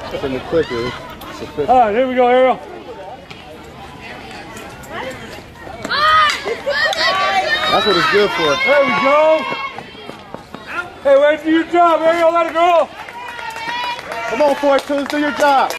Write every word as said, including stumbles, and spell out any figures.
in the clicker. All right, here we go, Ariel. That's what it's good for. There we go. Hey, wait for your job, Ariel. Let it go. Come on, Fortunes, do your job.